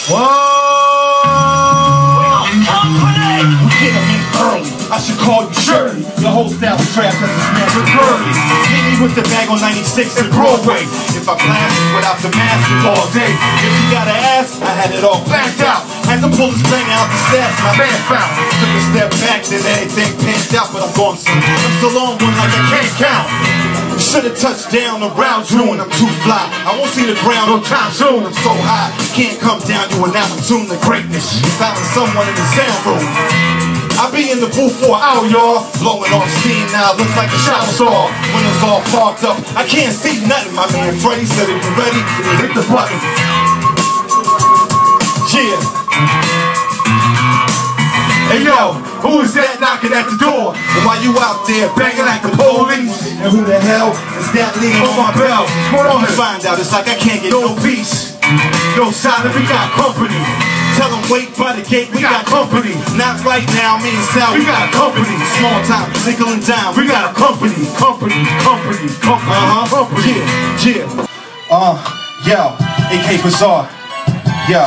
I should call you Shirley. Your whole style is trash cause this man's a curly. Hit me with the bag on 96 and Broadway. If I blast it without the mask all day. If you got an ass, I had it all blacked out. Had to pull this bang out the stats my man found. Took a step back, then anything pinched out, but I'm going soon. I'm still on one like I can't count. Should've touched down around June, I'm too fly. I won't see the ground no time soon. I'm so high, you can't come down, you an opportune to greatness. You found someone in the sound room. I be in the booth for an hour, y'all. Blowing off steam now, looks like a shower star. Windows all fogged up, I can't see nothing. My man Freddie said if you're ready, hit the button. Yeah. Hey yo, who is that knocking at the door? And while you out there banging like the police? And who the hell is that leaning on my bell? What on to find out, it's like I can't get no peace. No silence, we got company. Tell them wait by the gate, we got company. Not right now, me and Sal, we got company. Small time, nickel and dime, we got a company. Company. Yeah. Yo, AK Bizarre. Yo.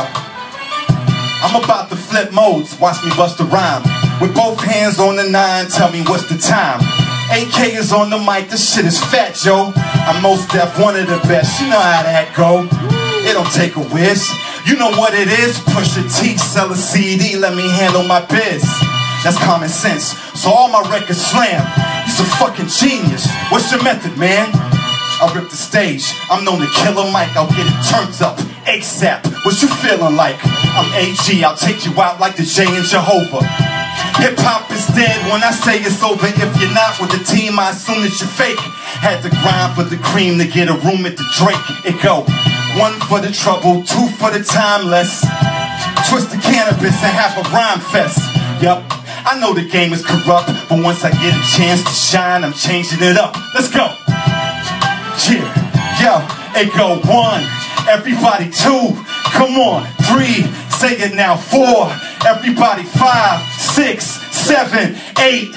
I'm about to flip modes, watch me bust a rhyme. With both hands on the 9, tell me what's the time. AK is on the mic, this shit is fat, Joe. I'm most def, one of the best, you know how that go. It don't take a whiz. You know what it is, push a T, sell a CD, let me handle my biz. That's common sense, so all my records slam. He's a fucking genius, what's your method, man? I'll rip the stage, I'm known to kill a mic, I'll get it turned up ASAP, what you feeling like? I'm AG, I'll take you out like the J in Jehovah. Hip-hop is dead when I say it's over. If you're not with the team, I assume that you're fake. Had to grind for the cream to get a room at the Drake. It go 1 for the trouble, 2 for the timeless. Twist the cannabis and have a rhyme fest. Yup, I know the game is corrupt, but once I get a chance to shine, I'm changing it up. Let's go. Yeah, yo, it go 1, everybody 2, come on, 3, say it now, 4, everybody 5, 6, 7, 8, 9.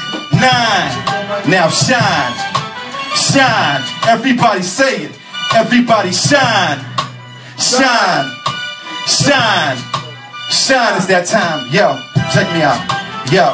Now shine, shine, everybody say it, everybody shine, shine, shine, shine. It's that time. Yo, check me out. Yo,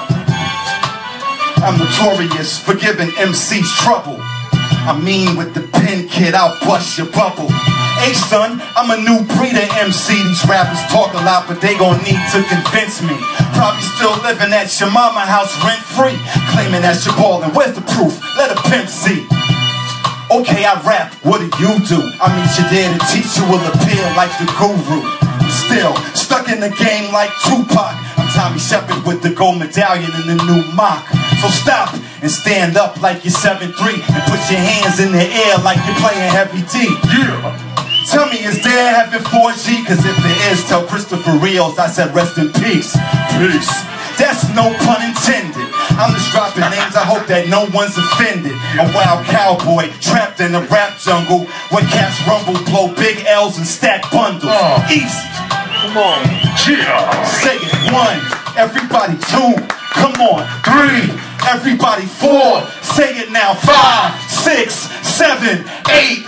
I'm notorious for giving MCs trouble. I mean with the pen, kid, I'll bust your bubble. Hey son, I'm a new breed of MC. These rappers talk a lot, but they gon' need to convince me. Probably still living at your mama house rent free, claiming that you're ballin'. Where's the proof? Let a pimp see. Okay, I rap, what do? I mean, you're there to teach, you will appear like the guru. I'm still stuck in the game like Tupac. I'm Tommy Shepard with the gold medallion and the new mock. So stop and stand up like you're 7'3", and put your hands in the air like you're playing Heavy D. Yeah. Tell me, is there heaven 4G? Cause if there is, tell Christopher Rios I said rest in peace. Peace. That's no pun intended. I'm just dropping names, I hope that no one's offended. A wild cowboy trapped in the rap jungle, where cats rumble, blow big L's and stack bundles. Easy. Come on. Yeah. Say it. 1, everybody 2, come on. 3, everybody 4, say it now. 5, 6, 7, 8,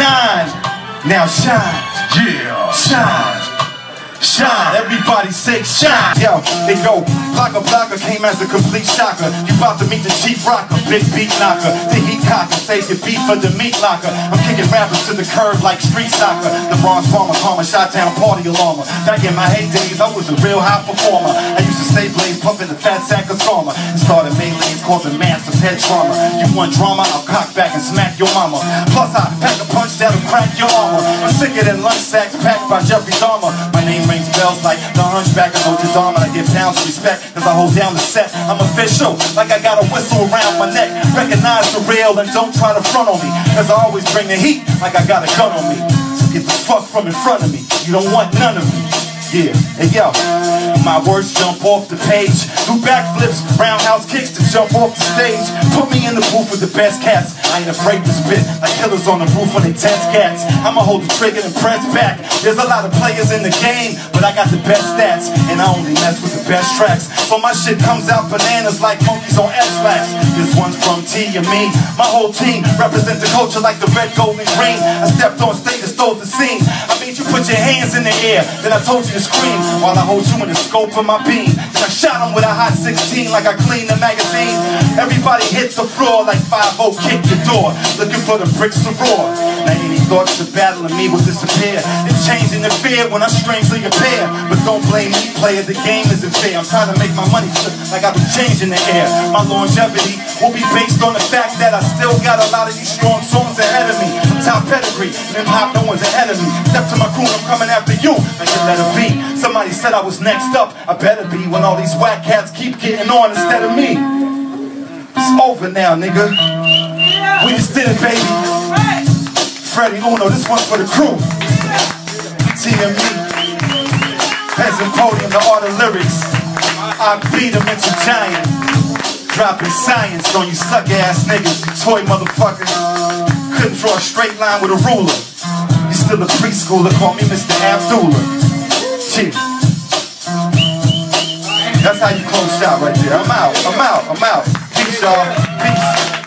9. Now shine, yeah, shine, shine, everybody say shine. Yo, they go, Blogger came as a complete shocker. You about to meet the chief rocker, big beat knocker. The heat cocker, save your beat for the meat locker. I'm kicking rappers to the curb like street soccer. The Bronx Farmer, Karma, shot down party alarmer. Back in my heydays, I was a real high performer. I used to stay blaze, pumping the fat sack of Sarma. And started melees, causing massive head trauma. You want drama, I'll cock back and smack your mama. Plus I pack a punch that'll crack your armor. I'm sicker than lunch sacks packed by Jeffrey Dahmer. My name rings bells like the hunchback of Notre Dame. And I give pounds of respect cause I hold down the set. I'm official, like I got a whistle around my neck. Recognize the real and don't try to front on me, cause I always bring the heat like I got a gun on me. So get the fuck from in front of me, you don't want none of me. Yeah, hey yo, my words jump off the page. Do backflips, roundhouse kicks to jump off the stage. Put me in the booth with the best cats. I ain't afraid to spit like killers on the roof when they test cats. I'ma hold the trigger and press back. There's a lot of players in the game, but I got the best stats, and I only mess with the best tracks. So my shit comes out bananas like monkeys on X-Lax. This one's from T and me. My whole team represents the culture like the red, gold, and green. I stepped on stage and stole the scene. I made you put your hands in the air, then I told you you scream while I hold you in the scope of my beam. Then I shot him with a hot 16 like I cleaned the magazine. Everybody hit the floor like 5-0 kick the door, looking for the bricks to roar. Now any thoughts of battling me will disappear. It's changing the fear when I strangely appear. But don't blame me, player, the game isn't fair. I'm trying to make my money flip like I've been changing the air. My longevity will be based on the fact that I still got a lot of these strong songs ahead of me. Top pedigree, and hop, no one's ahead of me. Step to my crew, I'm coming after you. I can let it be. Somebody said I was next up. I better be when all these whack cats keep getting on instead of me. It's over now, nigga. We just did it, baby. Freddie Uno, this one's for the crew. TME, Peasant Podium, the art of lyrics. I beat them into giant. Dropping science on you suck ass niggas, you toy motherfuckers. Couldn't draw a straight line with a ruler. You still a preschooler, call me Mr. Abdullah. Cheers. That's how you close out right there. I'm out. Peace, y'all. Peace.